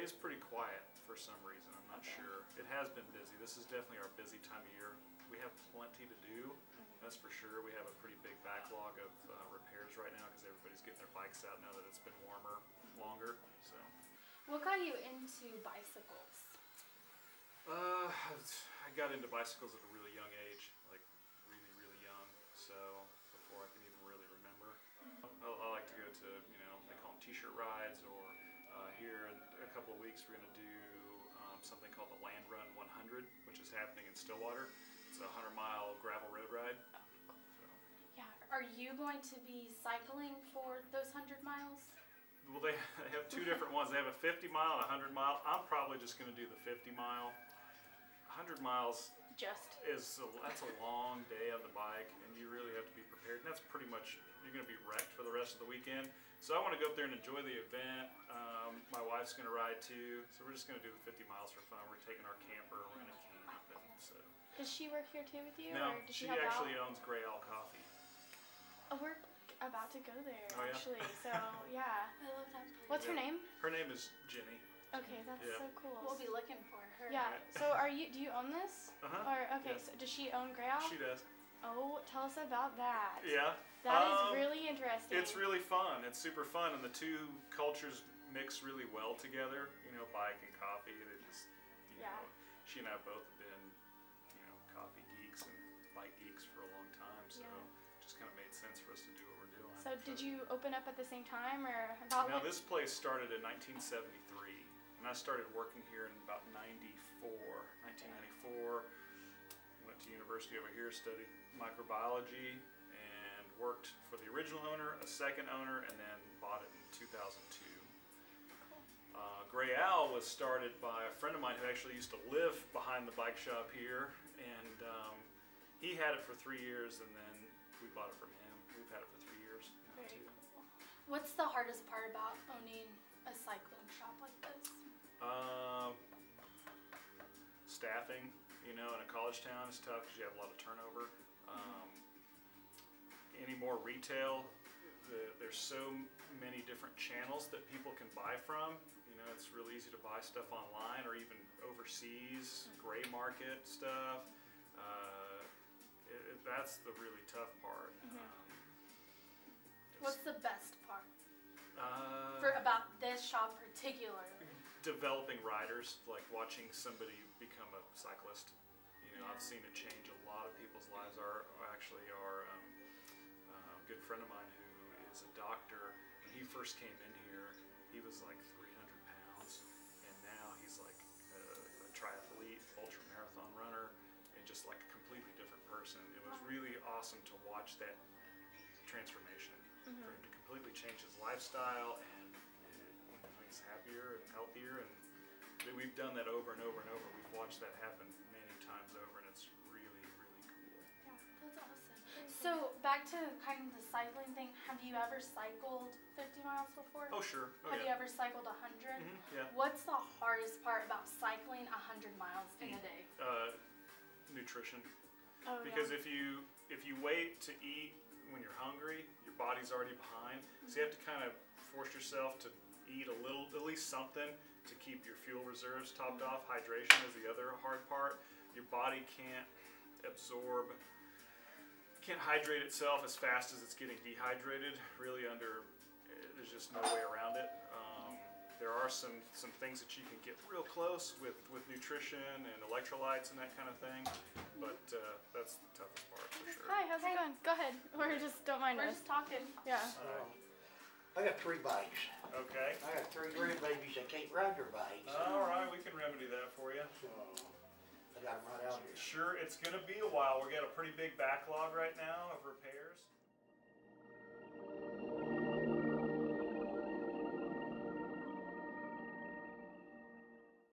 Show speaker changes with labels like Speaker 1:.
Speaker 1: is pretty quiet for some reason. I'm not sure. It has been busy. This is definitely our busy time of year. We have plenty to do, that's for sure. We have a pretty big backlog of repairs right now because everybody's getting their bikes out now that it's been warmer longer. So,
Speaker 2: what got you into bicycles?
Speaker 1: I got into bicycles at a really young age, like really, really young. So before I can even really remember, I like to go to, you know, they call them t-shirt rides, or here in a couple of weeks we're going to do something called the Land Run 100, which is happening in Stillwater. It's a 100-mile gravel road ride. So.
Speaker 2: Yeah. Are you going to be cycling for those 100 miles?
Speaker 1: Well, they have two different ones. They have a 50-mile and a 100-mile. I'm probably just going to do the 50-mile. 100 miles that's a long day on the bike, and you really have to be prepared. And that's pretty much, you're going to be wrecked for the rest of the weekend. So I want to go up there and enjoy the event. My wife's going to ride too, so we're just going to do the 50 miles for fun. We're taking our camper, we're going to camp, and so.
Speaker 2: Does she work here too with you?
Speaker 1: No,
Speaker 2: or does
Speaker 1: she
Speaker 2: help
Speaker 1: actually
Speaker 2: out?
Speaker 1: owns Gray Owl Coffee.
Speaker 2: Oh, we're about to go there,
Speaker 1: oh, yeah?
Speaker 2: actually. So yeah.
Speaker 3: I love that place.
Speaker 2: What's her name?
Speaker 1: Her name is Jenny.
Speaker 2: Okay, that's so cool.
Speaker 3: We'll be looking for her.
Speaker 2: Yeah. So do you own this? Or okay,
Speaker 1: yeah.
Speaker 2: so does she own Gray Owl?
Speaker 1: She does.
Speaker 2: Oh, tell us about that.
Speaker 1: Yeah.
Speaker 2: That is really interesting.
Speaker 1: It's really fun. It's super fun, and the two cultures mix really well together. You know, bike and coffee. They just, you know, she and I both have been, you know, coffee geeks and bike geeks for a long time. So it just kind of made sense for us to do what we're doing.
Speaker 2: So did you open up at the same time, or about?
Speaker 1: No, this place started in 1973. And I started working here in about 1994. Went to university over here, studied microbiology, and worked for the original owner, a second owner, and then bought it in 2002. Gray Owl was started by a friend of mine who actually used to live behind the bike shop here, and he had it for 3 years, and then we bought it from him. We've had it for 3 years now, too.
Speaker 2: What's the hardest part about owning a cycling shop like this?
Speaker 1: Staffing, you know, in a college town is tough because you have a lot of turnover. Any more retail, there's so many different channels that people can buy from. You know, it's really easy to buy stuff online or even overseas, gray market stuff. That's the really tough part.
Speaker 2: What's the best part about this shop particularly?
Speaker 1: Developing riders, like watching somebody become a cyclist. You know, I've seen it change a lot of people's lives. Our good friend of mine who is a doctor, when he first came in here, he was like 300 pounds, and now he's like a triathlete, ultra marathon runner, and just like a completely different person. It was really awesome to watch that transformation for him to completely change his lifestyle, and he's happier and healthier, and we've done that over and over and over. We've watched that happen many times over, and it's really, really cool.
Speaker 2: Yeah, that's awesome. So back to kind of the cycling thing, have you ever cycled 50 miles before?
Speaker 1: Oh, sure. Oh,
Speaker 2: have you ever cycled 100?
Speaker 1: Yeah.
Speaker 2: What's the hardest part about cycling 100 miles in a day?
Speaker 1: Nutrition.
Speaker 2: Oh,
Speaker 1: because if you wait to eat when you're hungry, your body's already behind. So you have to kind of force yourself to eat a little, at least something, to keep your fuel reserves topped off. Hydration is the other hard part. Your body can't hydrate itself as fast as it's getting dehydrated. Really, there's just no way around it. There are some things that you can get real close with nutrition and electrolytes and that kind of thing, but that's the toughest part for sure.
Speaker 2: Hi, how's it going? Go ahead. Don't mind us.
Speaker 3: We're just talking.
Speaker 2: Yeah.
Speaker 4: I got 3 bikes.
Speaker 1: Okay.
Speaker 4: I got 3 grandbabies that can't ride their bikes.
Speaker 1: All right, we can remedy that for you.
Speaker 4: So I got them right out here.
Speaker 1: Sure, it's going to be a while. We've got a pretty big backlog right now of repairs.